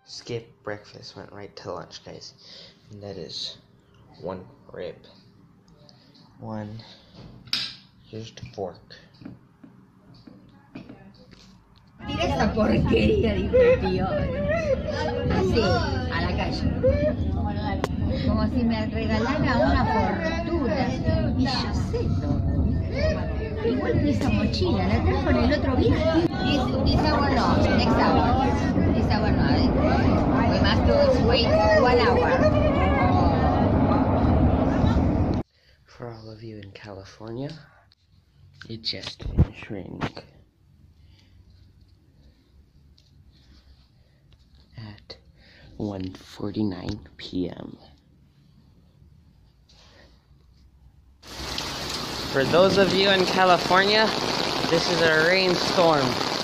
skipped breakfast, went right to lunch, guys. And that is one rib. Here's the fork. Mira esa porquería, dijo el tío. Así, a la calle. Como si me regalara una fortuna. Y yo sé todo. Igual que esa mochila, la trajo en el otro viaje. This hour no, next hour. This hour no. We must wait 1 hour. For all of you in California, it just finished raining. At 1:49 p.m. For those of you in California, this is a rainstorm.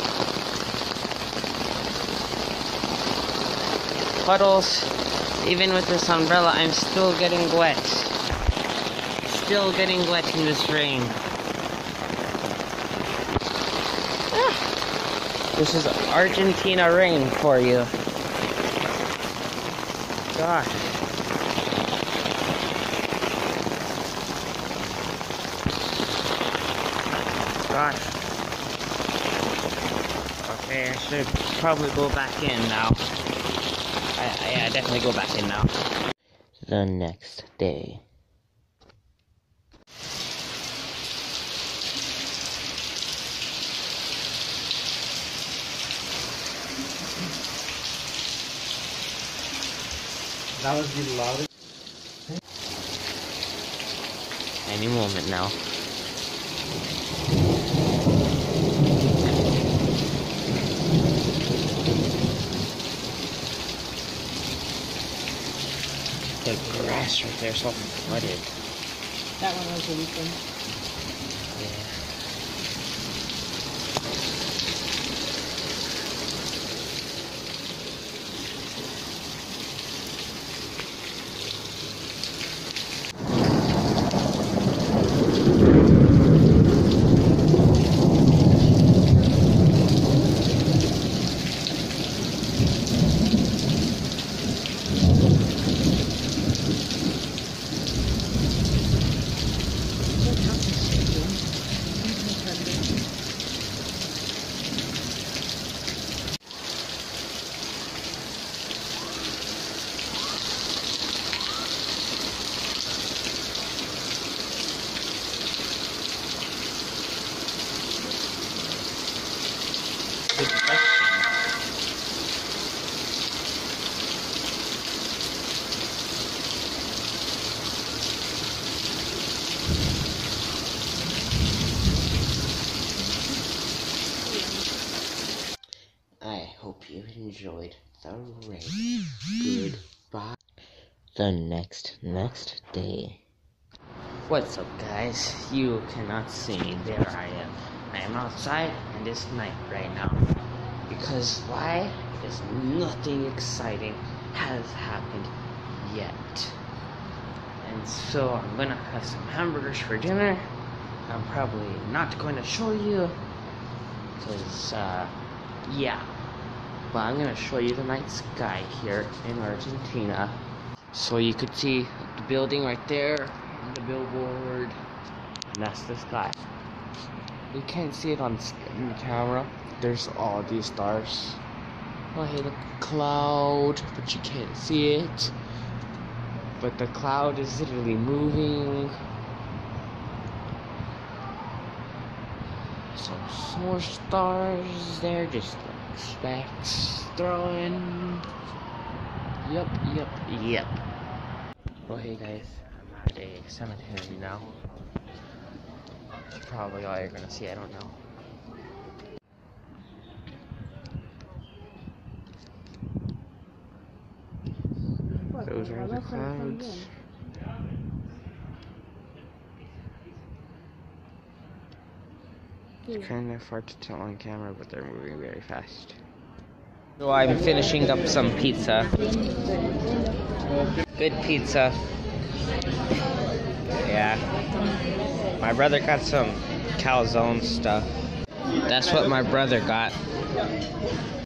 Puddles. Even with this umbrella, I'm still getting wet. Still getting wet in this rain. This is Argentina rain for you. Gosh. Okay, I should probably go back in now. I definitely go back in now. The next day. That was the loudest. Any moment now. The grass right there is all flooded. That one was a weekend. Yeah. Good question. I hope you enjoyed the rain. Goodbye. The next day. What's up, guys? You cannot see me. There I am. I am outside and it's night right now. Because why? Because nothing exciting has happened yet. And so I'm gonna have some hamburgers for dinner. I'm probably not going to show you because yeah. But I'm gonna show you the night sky here in Argentina. So you could see the building right there, the billboard, and that's the sky. You can't see it on the camera. There's all these stars. Oh, hey, the cloud, but you can't see it. But the cloud is literally moving. Some more stars there, just like specks throwing. Yep. Well, hey guys, I'm at a cemetery now. That's probably all you're gonna see, I don't know. Those are the clouds. It's kind of hard to tell on camera, but they're moving very fast. So I'm finishing up some pizza. Good pizza. Yeah. My brother got some calzone stuff. That's what my brother got.